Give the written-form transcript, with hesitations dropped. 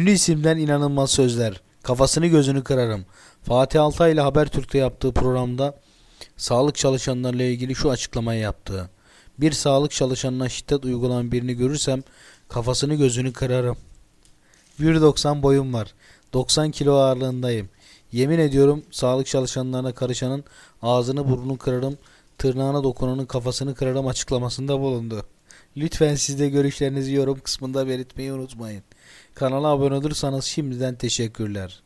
Ünlü isimden inanılmaz sözler. Kafasını gözünü kırarım. Fatih Altaylı ile Habertürk'te yaptığı programda sağlık çalışanlarıyla ilgili şu açıklamayı yaptı. Bir sağlık çalışanına şiddet uygulayan birini görürsem kafasını gözünü kırarım. 1,90 boyum var. 90 kilo ağırlığındayım. Yemin ediyorum sağlık çalışanlarına karışanın ağzını burnunu kırarım, tırnağına dokunanın kafasını kırarım açıklamasında bulundu. Lütfen siz de görüşlerinizi yorum kısmında belirtmeyi unutmayın. Kanala abone olursanız şimdiden teşekkürler.